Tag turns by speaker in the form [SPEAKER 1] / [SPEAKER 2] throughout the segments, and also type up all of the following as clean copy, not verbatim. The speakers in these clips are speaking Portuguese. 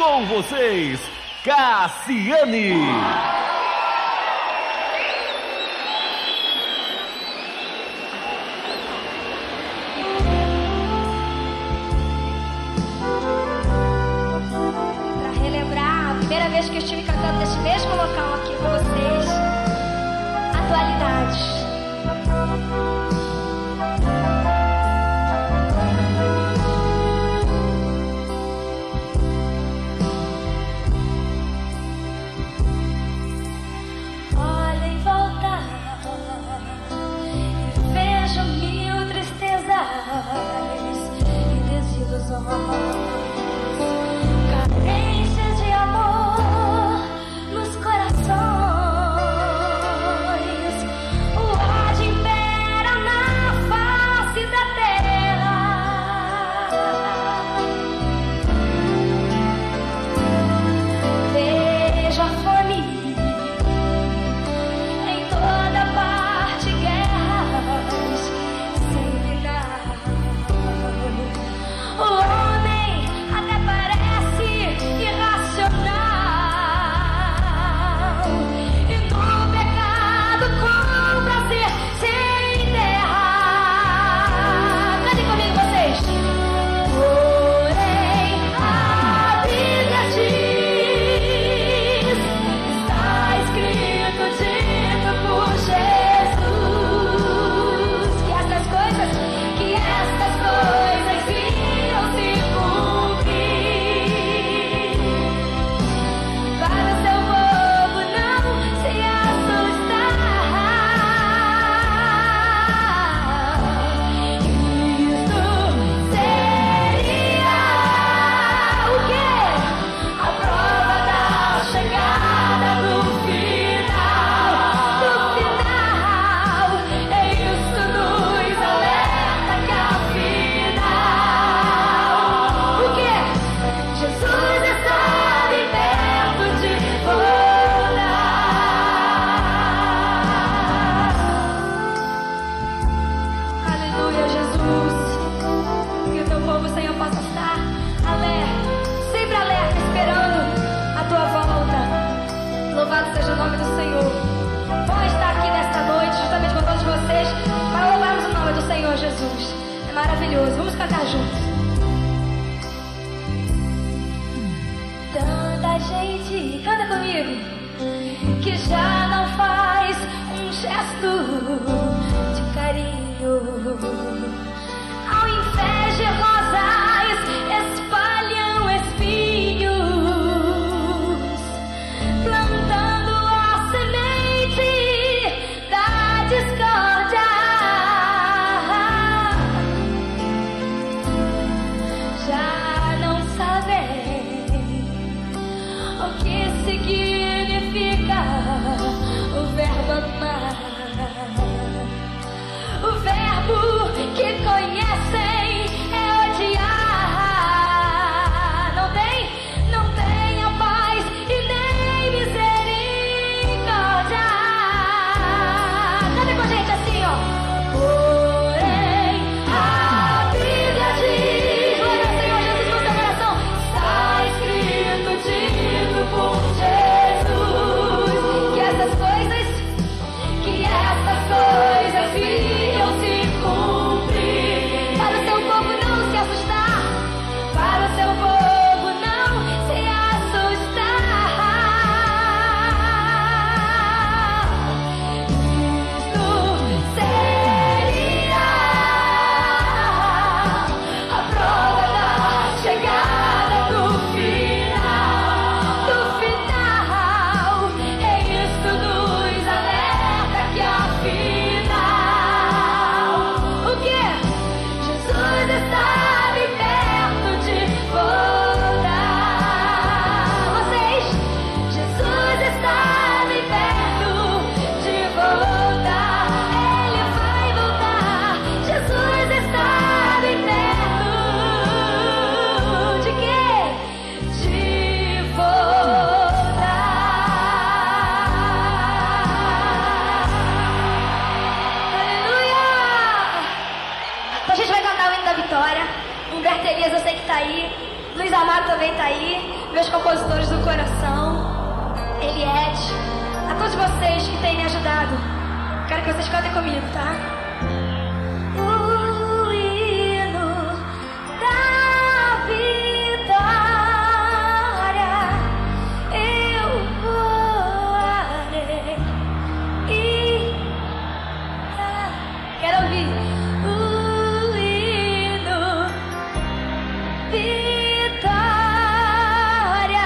[SPEAKER 1] Com vocês, Cassiane.
[SPEAKER 2] Para relembrar a primeira vez que eu estive cantando neste mesmo local aqui com vocês, atualidades.
[SPEAKER 3] Carências de amor nos corações, o ódio impera na face da terra. Vejo a fome em toda parte, guerras sem final. O homem até parece irracional, e no pecado com prazer sem terra. Cantem comigo vocês. Porém a Bíblia diz, está escrito, dito por Jesus, que estas coisas seja o nome do Senhor. Bom estar aqui nesta noite, justamente com todos vocês, para louvarmos o nome do Senhor Jesus. É maravilhoso. Vamos cantar juntos. Tanta gente, canta comigo, que já não faz um gesto de carinho. Ao invés de rosas, espalham espinhos, plantando a semente da discórdia. Já não sabem o que significa o verbo amar, o verbo que Luiz Amado também tá aí. Meus compositores do coração. Eliette. A todos vocês que têm me ajudado. Quero que vocês cantem comigo, tá? O hino da vitória eu voarei e quero ouvir o hino vitória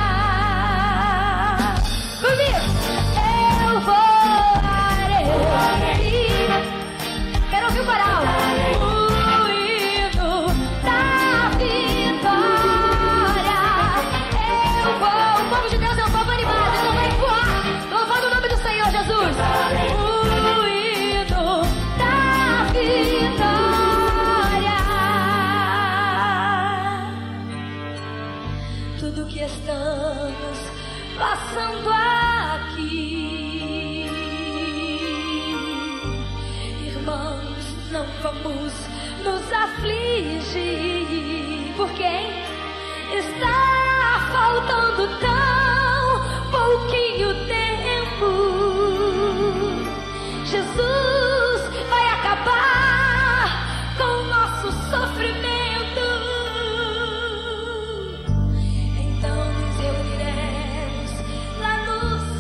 [SPEAKER 3] comigo. Eu voarei. Quero ouvir o coral. O hino da vitória. Eu vou. O povo de Deus é um povo animado, então vai voar, louvando o nome do Senhor Jesus. O hino da vitória. Tudo que estamos passando aqui, irmãos, não vamos nos afligir, porque está faltando tão pouquinho tempo. Jesus vai acabar com o nosso sofrimento. Então nos reuniremos lá no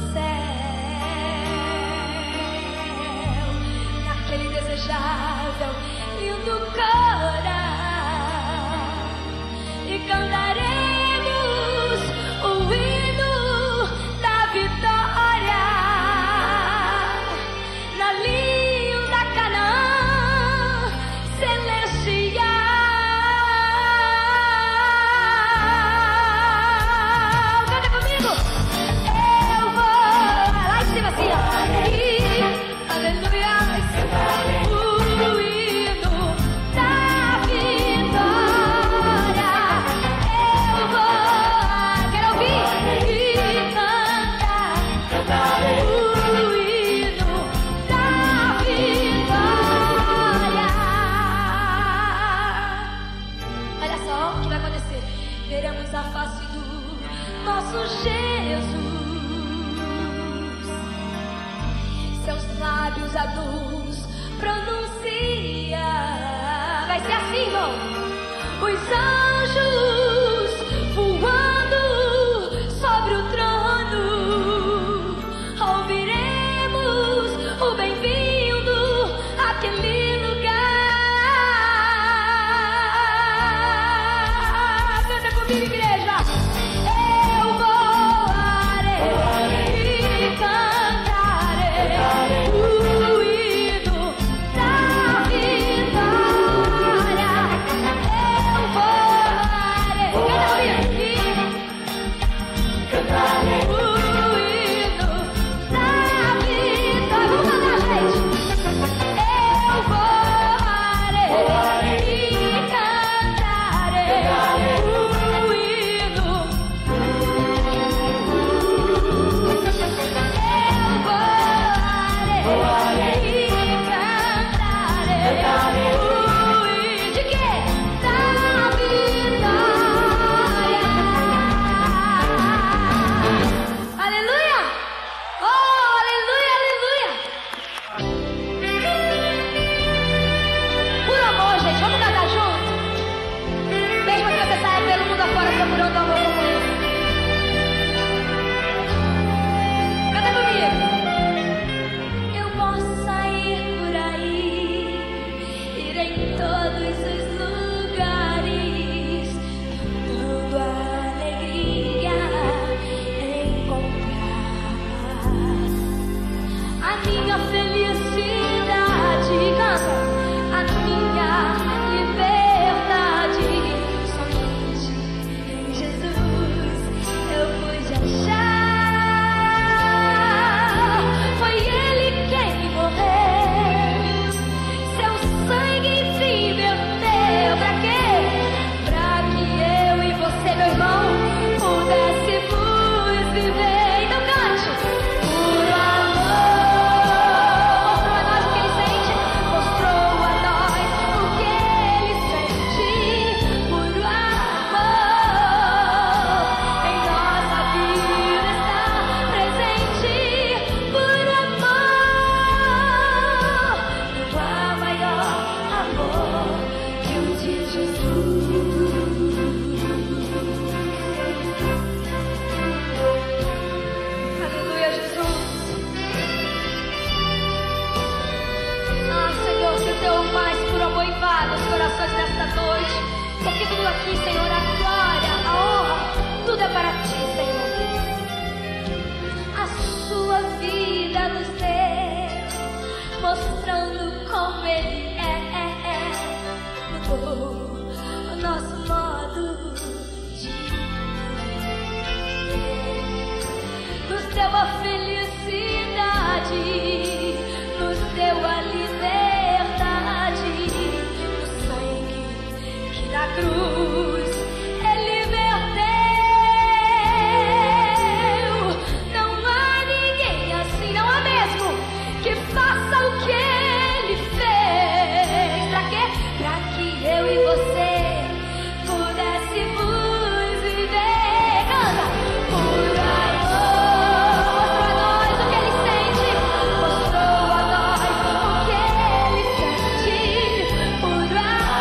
[SPEAKER 3] céu, naquele desejável lindo coral, e cantaremos o hino da vitória na linda Canaã celestial. Canta comigo. Eu vou lá em cima assim, ó. E aleluia. O hino da vitória. Eu vou. Quero ouvir e cantar o hino da vitória. Olha só o que vai acontecer. Veremos a face do nosso Jesus. Seus lábios a luz pronuncia. Vai ser assim, irmão. Os anjos voando sobre o trono. Ouviremos o bem-vindo àquele lugar. Canta comigo, igreja. Eu voarei e cantarei o hino da vitória. Eu voarei. Canta comigo. O hino da vitória. Vamos cantar, gente. Eu voarei e cantarei o hino nosso modo de viver. Nos deu a felicidade, nos deu a liberdade, o sangue que na cruz Ele verteu. Não há ninguém assim, não há mesmo, que faça o que Ele fez. Pra quê? Pra que eu e você pudéssemos viver. Canta! Por amor, mostrou a nós o que Ele sente, mostrou a nós o que Ele sente. Por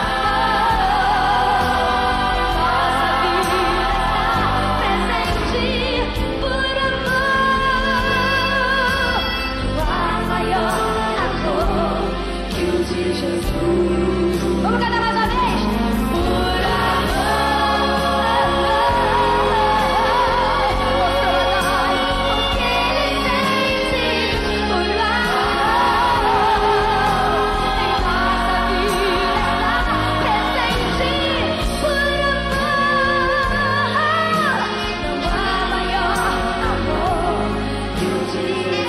[SPEAKER 3] amor, nossa vida está presente. Por amor, não há maior amor que o de Jesus. Vamos cantar mais uma vez? Por amor, mostrou a nós o que Ele sente. Por amor, em nossa vida está presente. Por amor, não há maior amor que o de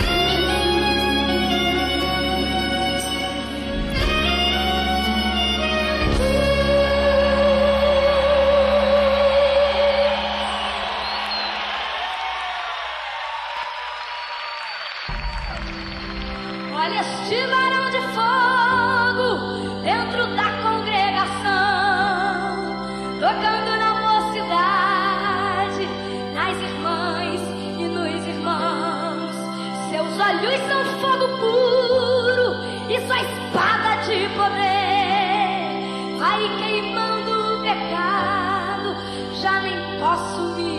[SPEAKER 3] Olha este varão de fogo dentro da congregação, tocando na mocidade, nas irmãs e nos irmãos. Seus olhos são fogo puro e sua espada de poder vai queimando o pecado, já nem posso me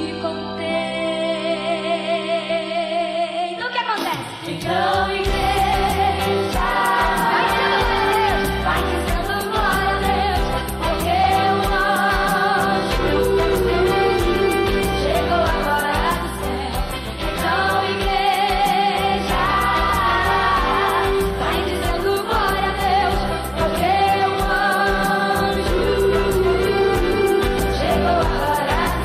[SPEAKER 3] conter. Então o que acontece? Então, igreja, vai dizendo glória a Deus, porque o anjo chegou agora do céu. Então, igreja, vai dizendo glória a Deus, porque o anjo chegou agora do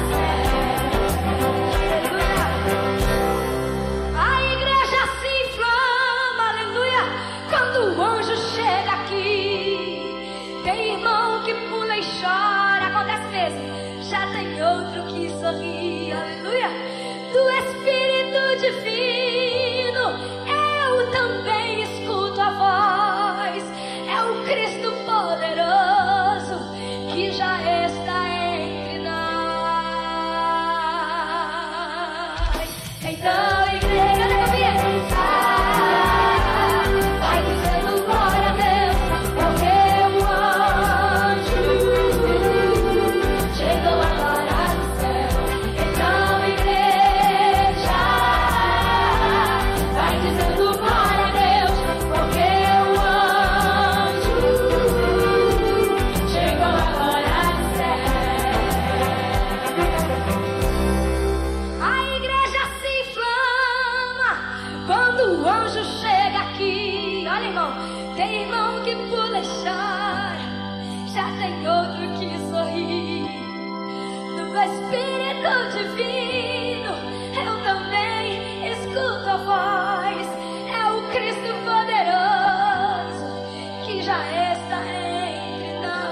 [SPEAKER 3] céu. A igreja se inflama, aleluia, quando o anjo chega aqui. Tem irmão que pula e chora, acontece mesmo. Já tem outro que sorri, aleluia. Do Espírito Divino eu também escuto a voz. É o Cristo poderoso que já está entre nós. Então, igreja, canta comigo. Vai dizendo glória a Deus, porque o anjo chegou agora do céu. Então, igreja, vai dizendo glória a Deus, porque o anjo chegou agora do céu. A igreja se inflama quando o anjo chega aqui. Olha, irmão, tem irmão que pula e chora, já tem outro que sorri. Do Espírito Divino eu também escuto a voz. É o Cristo poderoso que já está entre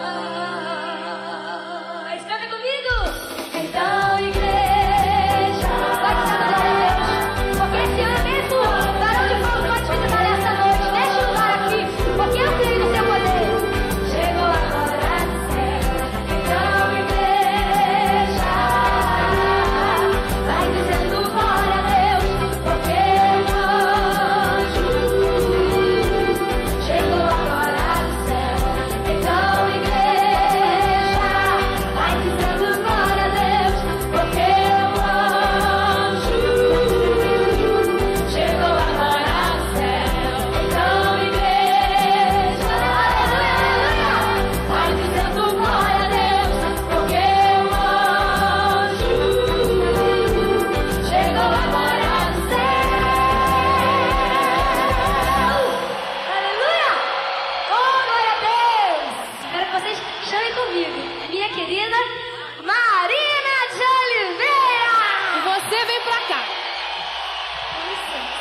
[SPEAKER 3] nós. Canta comigo! Então, igreja, vai dizendo glória a Deus, porque esse ano mesmo, varão de fogo pode visitar essa noite. Deixa o lugar aqui, porque eu creio no seu poder. Chegou agora do céu. Então, igreja, querida Marina de Oliveira.
[SPEAKER 4] E você vem pra cá.
[SPEAKER 3] Com licença.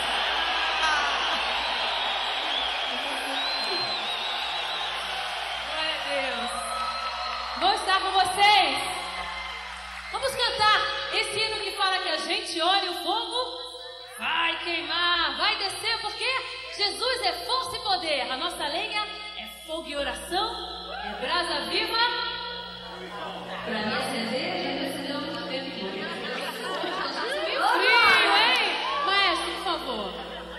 [SPEAKER 4] Glória a Deus. Vou estar com vocês. Vamos cantar esse hino que fala que a gente olha o fogo vai queimar, vai descer, porque Jesus é força e poder. A nossa lenha é fogo e oração, é brasa viva. Pra me acender, já acendeu há muito tempo. Meio frio, hein? Maestro, por favor.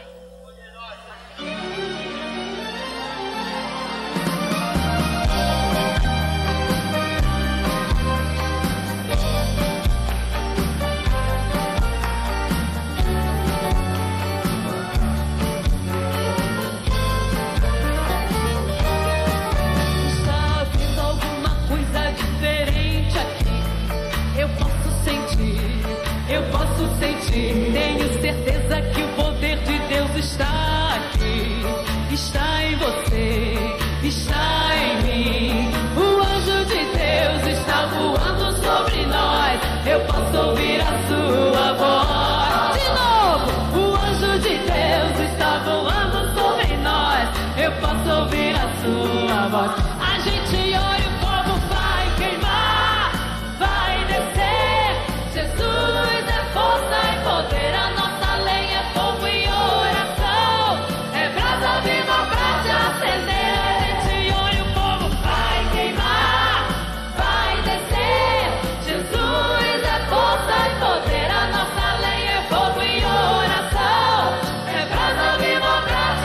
[SPEAKER 5] Tenho certeza que o poder de Deus está aqui, está em você, está em mim. O anjo de Deus está voando sobre nós, eu posso ouvir a sua voz. De novo, o anjo de Deus está voando sobre nós, eu posso ouvir a sua voz. A gente olha o fogo vai queimar, vai descer. Jesus é força e poder, a nossa lenha é fogo e oração, é brasa viva pra te acender. A gente olha o fogo vai queimar, vai descer. Jesus é força e poder, a nossa lenha é fogo e oração, é brasa viva pra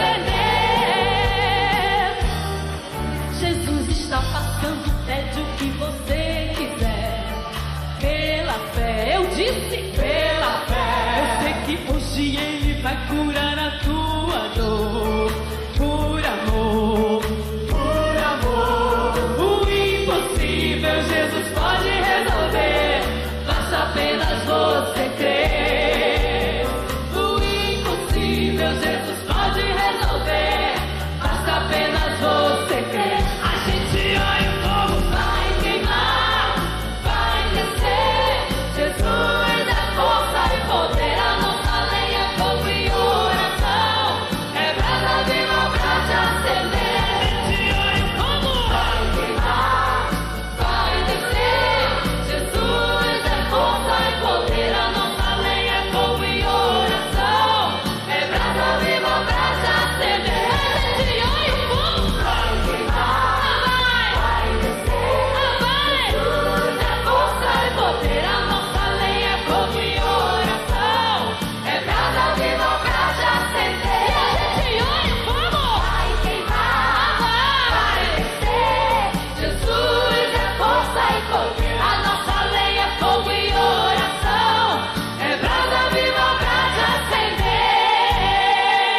[SPEAKER 5] te acender. Jesus está passando, pede o que você quiser, pela fé, eu disse pela fé. Eu sei que hoje Ele vai curar a tua dor, por amor, por amor. O impossível Jesus pode resolver, basta apenas você crer. O impossível Jesus pode resolver, basta apenas você crer. A gente olha o fogo vai queimar, vai descer. Jesus é força e poder, a nossa lenha é fogo e oração, é brasa viva pra te acender. A gente olha o fogo vai queimar, vai descer. Jesus é força e poder, a nossa lenha é fogo e oração, é brasa viva pra te acender. A gente olha o fogo vai queimar, vai descer. Jesus é força e poder, a nossa lenha é fogo e oração, é brasa viva pra te acender. E a gente olha o fogo vai queimar, vai descer. Jesus é força e poder, a nossa lenha é fogo e oração, é brasa viva pra te acender.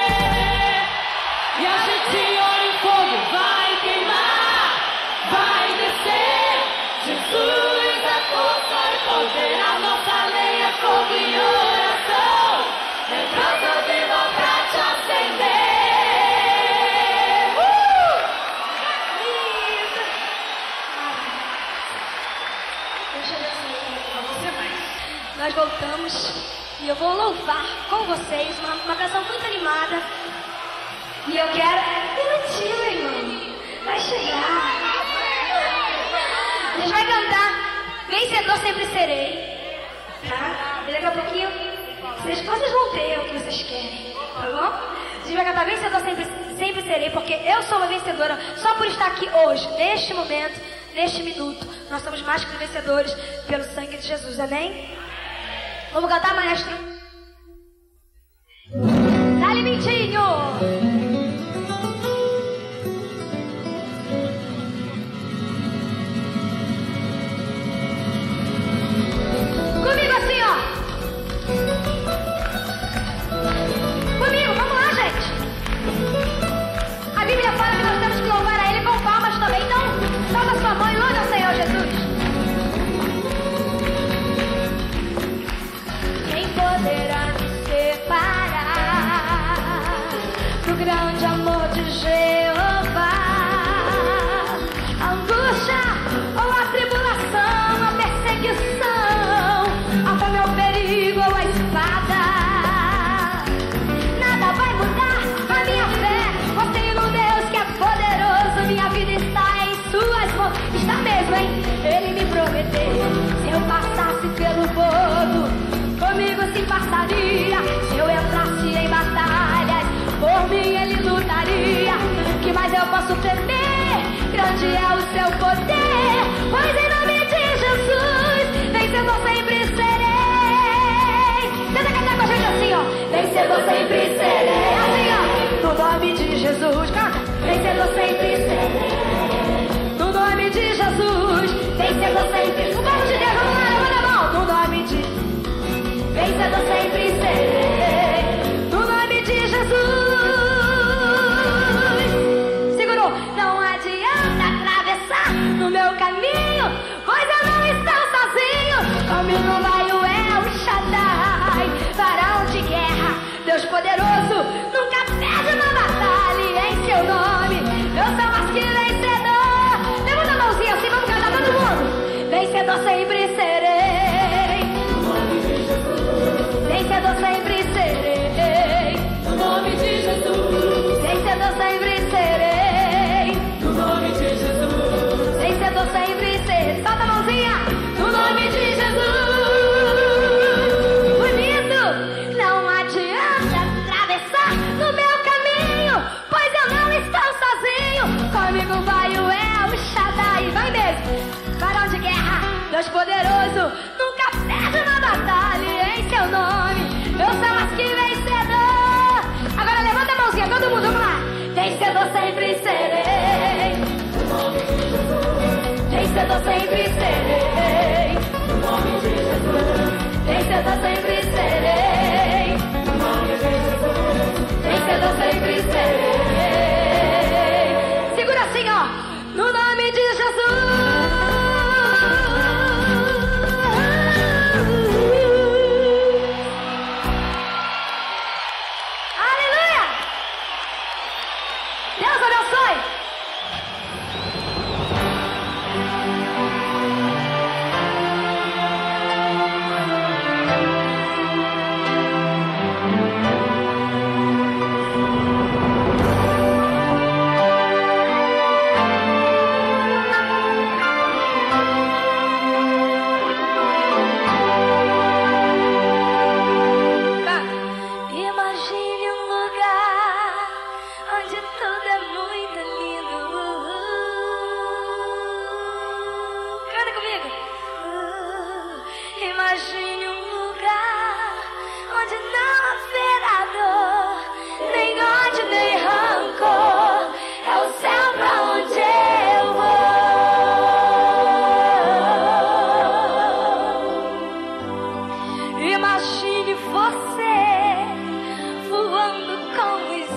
[SPEAKER 5] E a gente olha o fogo vai queimar, vai descer. Jesus é força e poder, a nossa lenha é fogo e oração, é brasa viva pra te acender.
[SPEAKER 3] Deixa eu ver. Nós voltamos e eu vou louvar com vocês uma canção muito animada. E eu quero. Minutinho, irmão. Vai chegar. A gente vai cantar Vencedor Sempre Serei. Tá? E daqui a pouquinho vocês vão ter o que vocês querem. Tá bom? A gente vai cantar Vencedor Sempre Serei, porque eu sou uma vencedora só por estar aqui hoje, neste momento, neste minuto. Nós somos mais que vencedores pelo sangue de Jesus. Amém? Vamos cantar, maestro? Dá-lhe mentinho! Comigo assim, ó. Comigo, vamos lá, gente. A Bíblia fala que nós temos que louvar a Ele com palmas também. Então, salva sua mão e louve ao Senhor Jesus. Quem poderá nos separar do grande amor de Jeová? A angústia ou a tribulação Ele me prometeu, se eu passasse pelo fogo, comigo se passaria. Se eu entrasse em batalhas, por mim ele lutaria. Que mais eu posso temer? Grande é o seu poder. Pois em nome de Jesus, vencedor sempre serei. Tenta cantar com a gente assim, ó. Vencedor sempre serei. Assim, ó. No nome de Jesus, canta. Vencedor sempre serei. No nome de Jesus, vencedor sempre. O povo de Deus, vamos lá, levanta a mão. No nome de vencedor sempre serei. No nome de Jesus. Segurou. Não adianta atravessar no meu caminho, pois eu não estou sozinho. Comigo vai o El Shaddai, varão de guerra, Deus poderoso, nunca perde uma batalha. E em seu nome eu sou mais que vencedor. Levanta a mãozinha assim, vamos cantar todo mundo. Vencedor sempre serei. No nome de Jesus. Vencedor sempre serei. No nome de Jesus. Vencedor sempre serei. No nome de Jesus. Vencedor sempre serei. Solta a mãozinha. No nome de Jesus. Bonito. Não adianta atravessar no meu caminho, pois eu não estou sozinho. Comigo vai o El Shaddai. Vai mesmo. Varão de guerra, Deus poderoso, nunca perde uma batalha. E em seu nome eu sou mais que vencedor. Agora levanta a mãozinha, todo mundo, vamos lá. Vencedor sempre serei. No nome de Jesus. Vencedor sempre serei. No nome de Jesus. Vencedor sempre serei. No nome de Jesus. Vencedor sempre serei. Segura assim, ó. No nome de Jesus. Deus abençoe. Imagine um lugar onde tudo é muito lindo. Canta comigo. Imagine um lugar onde não haverá dor, nem ódio, nem rancor. É o céu pra onde eu vou. Imagine você voando com os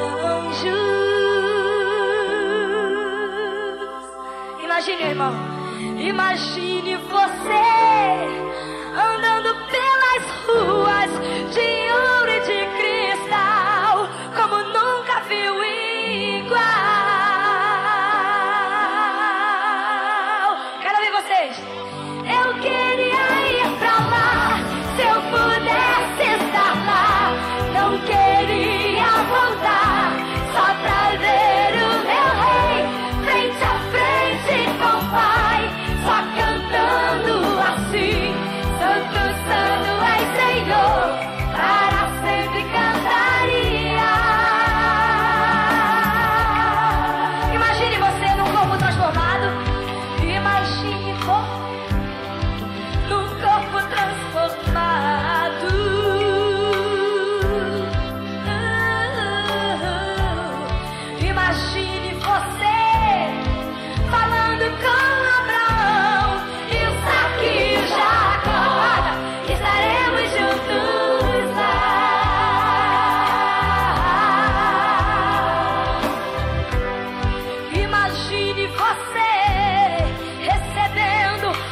[SPEAKER 3] anjos. Imagine, irmão. Imagine você andando pelas ruas de ouro e de cristal, como nunca viu igual. Quero ouvir vocês. Eu queria ir pra lá, se eu pudesse estar lá. Não queria voltar, só pra ver o meu rei frente a frente com o Pai, só cantando assim: Santo, Santo és Senhor, para sempre cantaria. Imagine você num corpo transformado. Imagine você num corpo transformado. Imagine você falando com Abraão, Isaac e Jacó. Estaremos juntos lá. Imagine você recebendo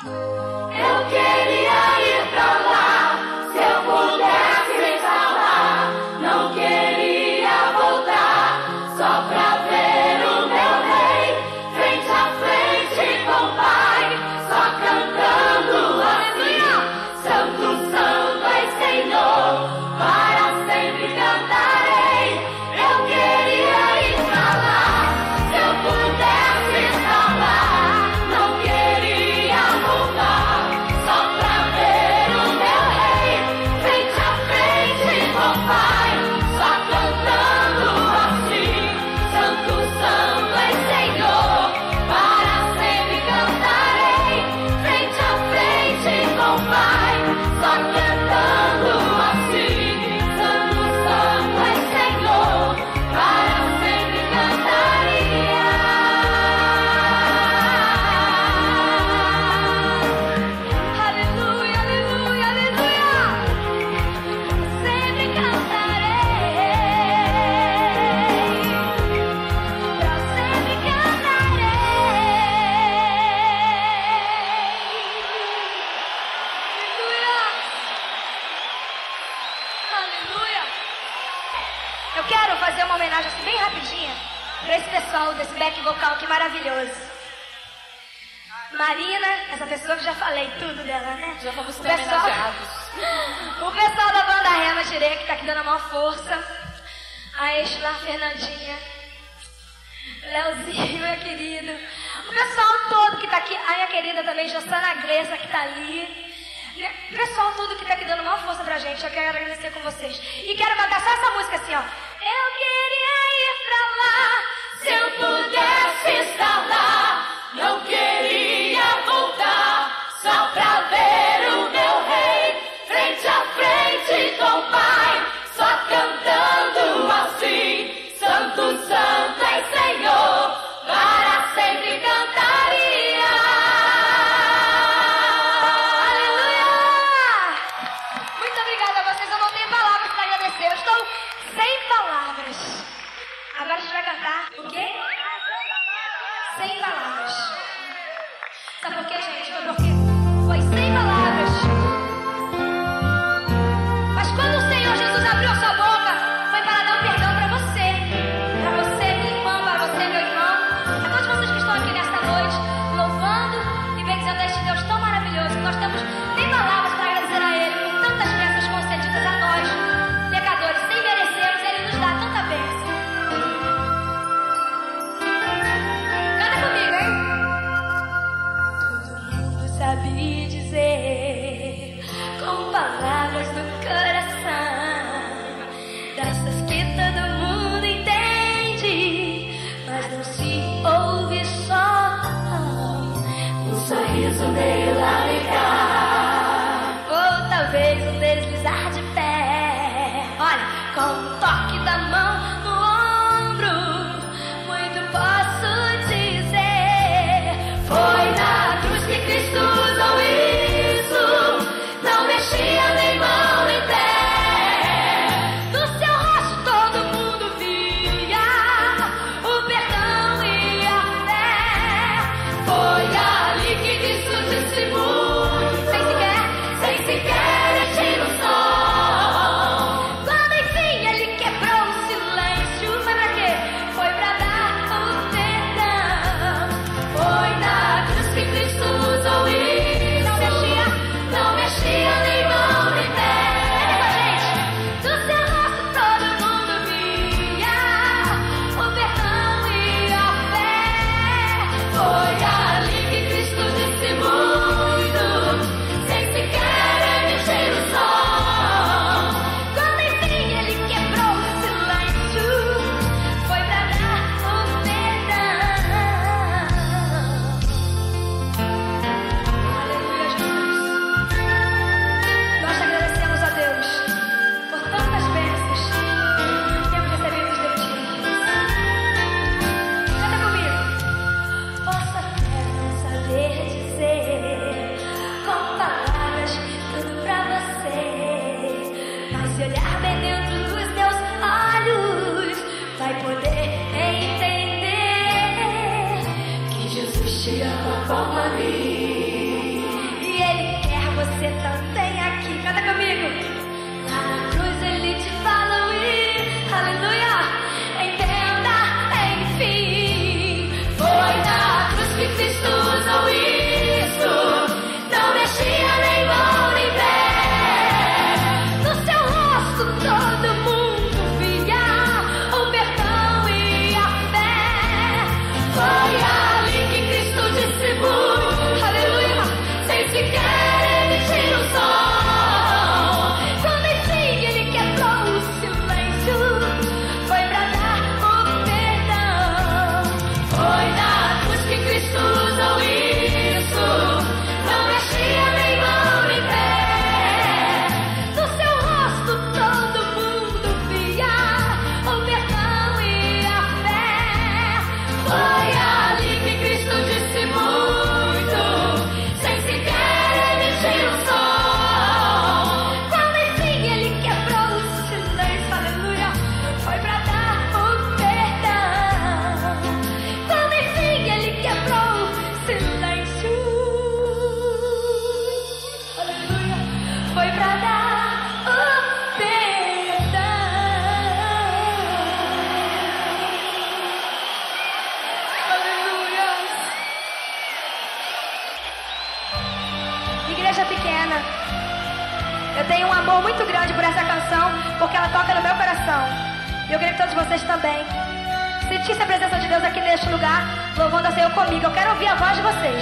[SPEAKER 3] Eu queria ir pra lá, se eu pudesse estar lá. Não queria voltar, só pra ver o meu rei, frente a frente com o Pai, só cantando assim: Santo, Santo é Senhor, para sempre cantarei. Eu queria ir pra lá, se eu pudesse estar lá. Não queria voltar, só pra ver o meu rei, frente a frente com o Pai, só cantando assim: Santo, Santo é Senhor, para sempre cantarei. Frente a frente com o Pai, só cantando assim: Santo, Santo é Senhor, para sempre cantaria. Aleluia, aleluia, aleluia. Sempre cantarei. Eu sempre cantarei. Aleluia. Eu quero fazer uma homenagem assim, bem rapidinha para esse pessoal desse back vocal que maravilhoso. Marina, essa pessoa que já falei tudo dela, né?
[SPEAKER 4] Já fomos
[SPEAKER 3] O pessoal
[SPEAKER 4] homenageados.
[SPEAKER 3] o pessoal da banda Rema Tirei, que tá aqui dando a maior força. A Estela, Fernandinha, Leozinho, meu querido. O pessoal todo que tá aqui. A minha querida também, Jossana Glessa, que tá ali. O pessoal todo que tá aqui dando uma força pra gente. Eu quero agradecer com vocês. E quero cantar só essa música assim, ó. Eu queria ir pra lá, se eu pudesse estar lá. Não queria voltar, só pra ver o meu rei, frente a frente com o Pai, só cantando assim: Santo, Santo é Senhor, para sempre cantaria. Aleluia! Muito obrigada a vocês, eu não tenho palavras para agradecer, eu estou sem palavras. Agora a gente vai cantar o quê? Sem palavras. Sabe por quê, gente? Foi sem palavras. Mas quando o Senhor Jesus abriu a sua boca, foi para dar um perdão para você. Para você, minha irmã, para você, meu irmão. A todos vocês que estão aqui nesta noite, louvando e bendizendo a este Deus tão maravilhoso, que nós temos nem palavras para agradecer a Ele por tantas bênçãos concedidas a nós, pecadores, sem merecermos. Ele nos dá tanta bênção. Canta comigo, hein? Todo mundo sabe dizer, com palavras no coração, dessas que todo mundo entende, mas não se ouve só. Um sorriso meio largar, ou talvez um deslizar de pé. Olha, com um toque da mão no ombro, muito posso dizer. Foi na cruz que Cristo usou isso, não mexia nem mão nem pé. No seu rosto todo mundo via o perdão e a fé. Foi ali que Cristo disse muito, sem sequer emitir um som. Quando enfim ele quebrou o silêncio, foi pra quê? Foi pra dar o perdão. Foi na cruz que Cristo usou isso, não mexia nem mão nem pé. Do seu rosto todo mundo via o perdão e a fé. Foi ali que Cristo disse muito, sem sequer emitir o som. Quando enfim ele quebrou o silêncio, foi pra dar o perdão. Aleluia, Jesus. Nós te agradecemos a Deus por tantas bênçãos que temos recebido de ti. Canta comigo. Posso até não saber dizer com palavras tudo pra você, mas se olhar bem dentro dos teus olhos, vai poder entender que Jesus te ama como a mim.
[SPEAKER 2] Igreja Pequena. Eu tenho um amor muito grande por essa canção, porque ela toca no meu coração. E eu queria que todos vocês também sentissem a presença de Deus aqui neste lugar, louvando a Senhor comigo. Eu quero ouvir a voz de vocês.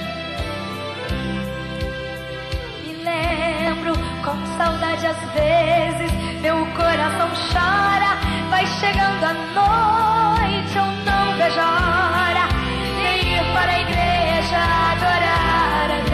[SPEAKER 2] Me lembro com saudade às vezes, meu coração chora. Vai chegando a noite, eu não vejo a hora de ir para a igreja adorar a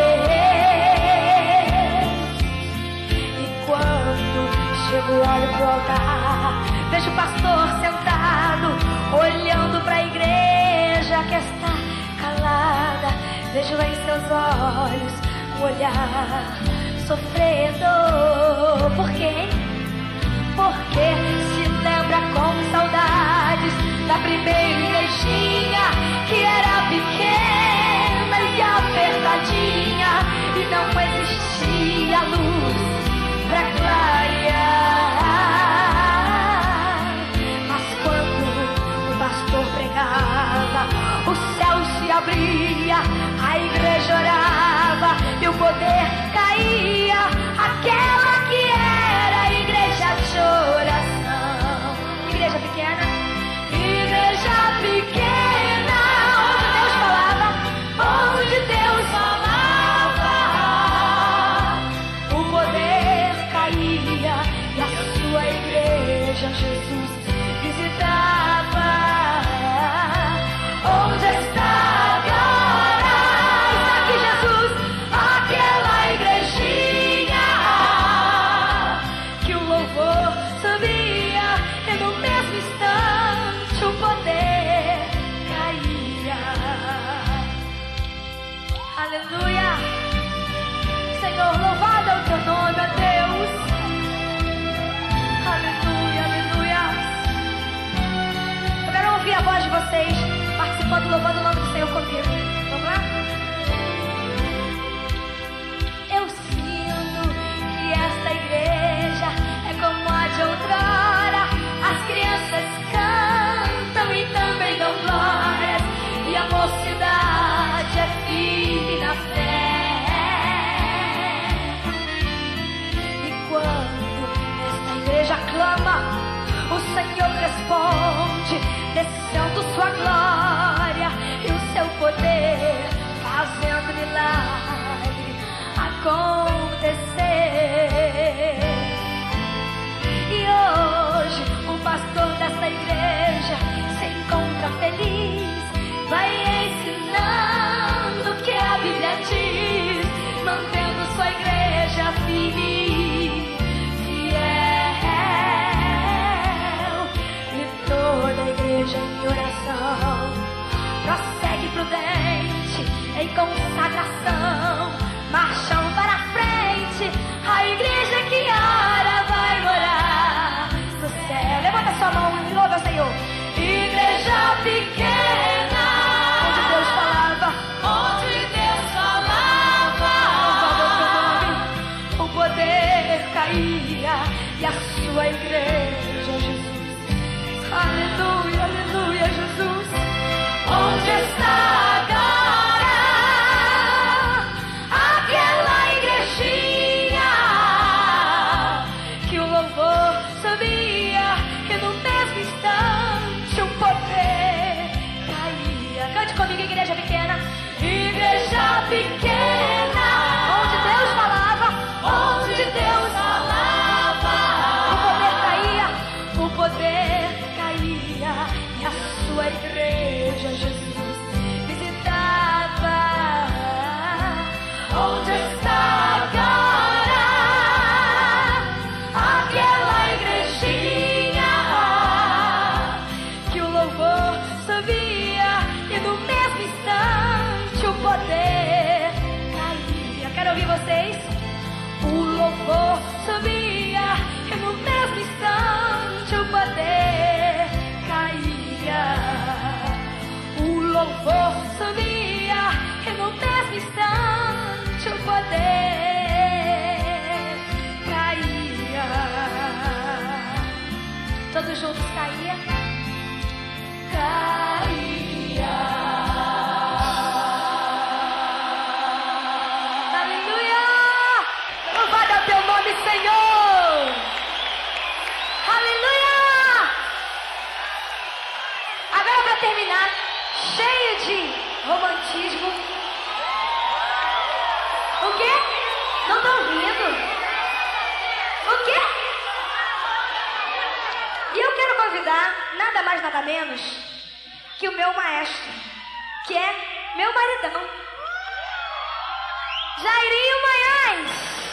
[SPEAKER 2] Deus. E quando chego, olho pro altar, vejo o pastor sentado, olhando para a igreja que está calada. Vejo em seus olhos um olhar sofredor. Por quê? Porque se lembra com saudades da primeira igrejinha, que era pequena e apertadinha, e não existia luz pra clarear. Mas quando o pastor pregava, o céu se abria, a igreja orava e o poder caía. Aquela que era a igreja de oração. Igreja pequena, igreja pequena, onde Deus falava, onde Deus falava, o poder caía e a sua igreja Jesus visitava. Onde está agora? Está aqui Jesus, aquela igrejinha que o louvor subia e no mesmo instante o poder caía. Aleluia! Senhor, louvado é o teu nome, ó Deus. Aleluia, aleluia. Eu quero ouvir a voz de vocês participando, louvando o nome do Senhor comigo. Vamos lá? Eu sinto que esta igreja é como a de outrora. As crianças cantam e também dão glórias, e a mocidade é firme na fé. E quando esta igreja clama, o Senhor responde, descendo sua glória e o seu poder, fazendo milagre acontecer. E hoje o pastor desta igreja se encontra feliz, vai ensinando o que a Bíblia diz, mantendo sua igreja firme, fiel. E toda a igreja em oração prossegue prudente em consagração, marcham para a frente. A igreja que ora vai morar no céu. Levanta sua mão e louva o Senhor. Igreja pequena, onde Deus falava, onde Deus falava, o poder caía e a sua igreja Jesus. Aleluia, aleluia, Jesus. Onde está agora aquela igrejinha que o louvor subia, que no mesmo instante o poder caía? Cante comigo, igreja pequena. Igreja pequena, onde Deus falava, onde Deus falava, o poder caía, o poder caía, e a sua igreja Jesus visitava. Onde está agora aquela igrejinha que o louvor subia e no mesmo instante o poder caía? Quero ouvir vocês. O louvor subia e no mesmo instante o poder caía. O louvor subia e no mesmo instante o poder caía. Todos juntos caía. Caía. Aleluia. nada mais, nada menos que o meu maestro, que é meu maridão, Jairinho Manhães.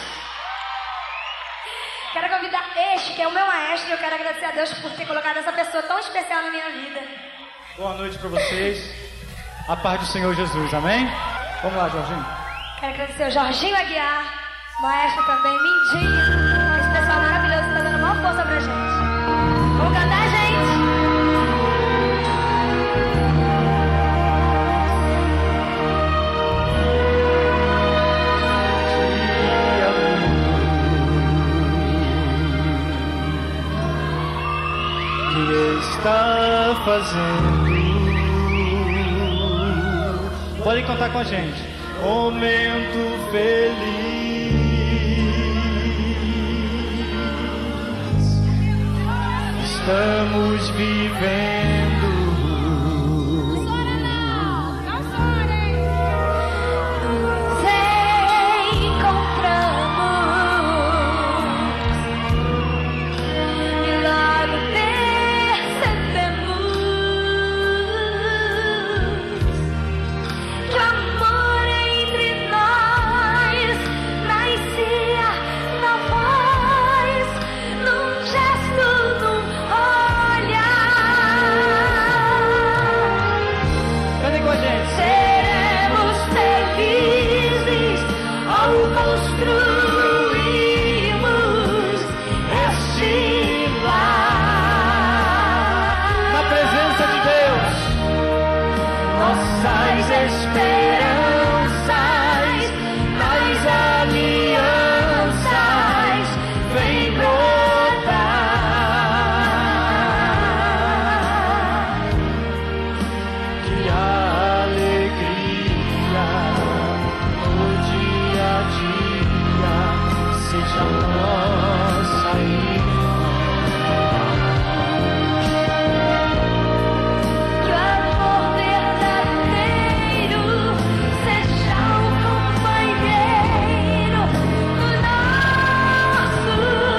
[SPEAKER 2] Quero convidar este, que é o meu maestro, e eu quero agradecer a Deus por ter colocado essa pessoa tão especial na minha vida.
[SPEAKER 6] Boa noite para vocês. A paz do Senhor Jesus, amém? Vamos lá, Jorginho.
[SPEAKER 2] Quero agradecer ao Jorginho Aguiar, maestro também, Mindinho, esse pessoal maravilhoso que tá dando uma força pra gente. Vamos cantar, gente?
[SPEAKER 6] Está fazendo. Podem contar com a gente. Momento feliz. Estamos vivendo.
[SPEAKER 2] Não chorem. Nos encontramos e logo percebemos que o amor entre nós nascia na voz, num gesto, num olhar.
[SPEAKER 6] Cantem com a gente.
[SPEAKER 2] Seremos felizes ao construirmos este lar.
[SPEAKER 6] Na presença de Deus.
[SPEAKER 2] Nossas esperanças, nas alianças, vem brotar.
[SPEAKER 6] Que a alegria no dia a dia seja nossa irmã.
[SPEAKER 2] Que o amor verdadeiro seja o companheiro do nosso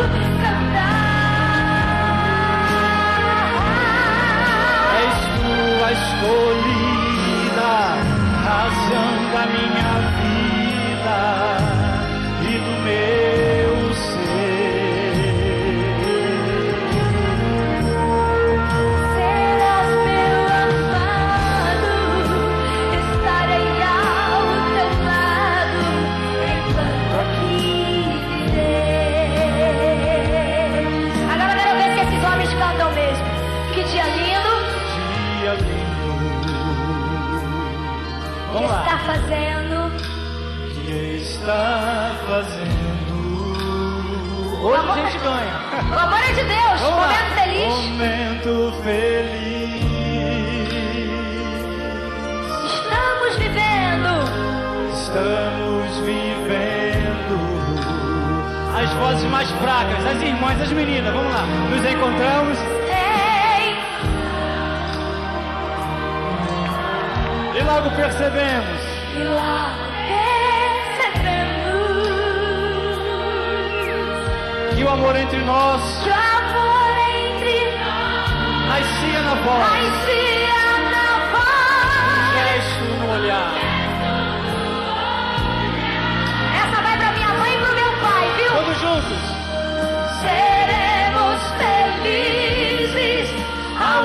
[SPEAKER 2] cantar.
[SPEAKER 6] És tu a escolhida, razão da minha vida e do meu ser.
[SPEAKER 2] Serás meu amado, estarei ao teu lado enquanto aqui viver. Agora eu quero ver se esses homens cantam mesmo. Que dia lindo
[SPEAKER 6] Dia lindo.
[SPEAKER 2] que
[SPEAKER 6] Vamos lá.
[SPEAKER 2] está fazendo.
[SPEAKER 6] Que está fazendo. Hoje a gente ganha.
[SPEAKER 2] O amor é de Deus,
[SPEAKER 6] Vamos lá.
[SPEAKER 2] momento feliz.
[SPEAKER 6] Momento feliz.
[SPEAKER 2] Estamos vivendo.
[SPEAKER 6] Estamos vivendo. As vozes mais fracas, as irmãs, as meninas, vamos lá. Nos encontramos
[SPEAKER 2] Ei,
[SPEAKER 6] e logo percebemos
[SPEAKER 2] e logo percebemos
[SPEAKER 6] que o amor entre nós
[SPEAKER 2] que o amor entre nós
[SPEAKER 6] nascia na voz,
[SPEAKER 2] nascia na
[SPEAKER 6] um
[SPEAKER 2] voz.
[SPEAKER 6] gesto no olhar.
[SPEAKER 2] Essa vai pra minha mãe e pro meu pai, viu?
[SPEAKER 6] Todos juntos.
[SPEAKER 2] Seremos felizes ao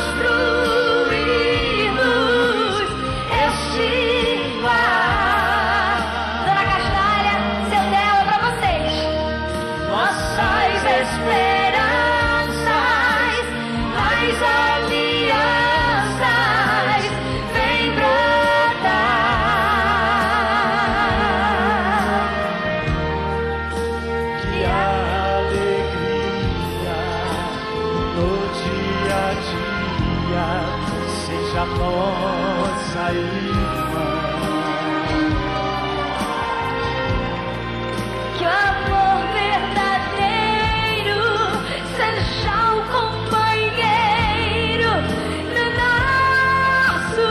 [SPEAKER 2] construirmos este lar. Dona Castanha, seu dela pra vocês. Nossas esperanças, nas alianças, vem brotar.
[SPEAKER 6] Que a alegria no dia a dia seja nossa irmã.
[SPEAKER 2] Que o amor verdadeiro seja o companheiro do nosso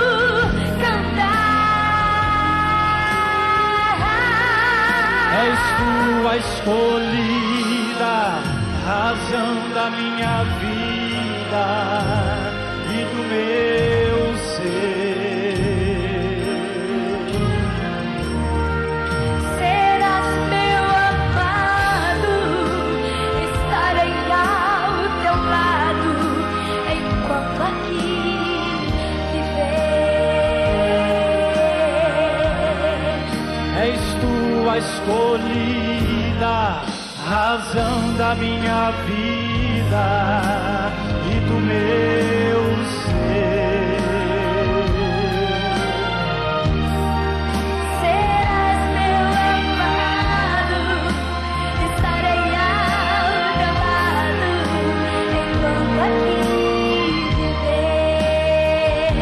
[SPEAKER 2] cantar.
[SPEAKER 6] És tu a escolhida, razão da minha vida vida e do meu ser.
[SPEAKER 2] Serás meu amado, estarei ao teu lado enquanto aqui viver.
[SPEAKER 6] És tu a escolhida, razão da minha vida e do meu ser.
[SPEAKER 2] Serás meu amado, estarei ao teu lado enquanto aqui viver.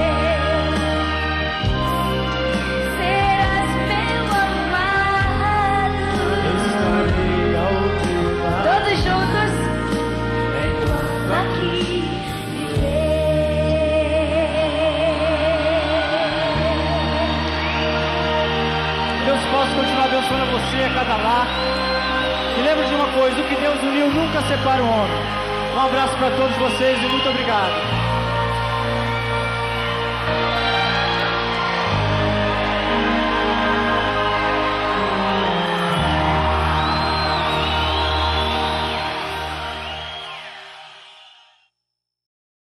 [SPEAKER 2] Serás meu amado,
[SPEAKER 6] Estarei ao teu lado.
[SPEAKER 2] todos juntos enquanto aqui viver.
[SPEAKER 6] Deus possa continuar abençoando você, a cada lar. E lembre de uma coisa: o que Deus uniu nunca separa o homem. Um abraço para todos vocês e muito obrigado.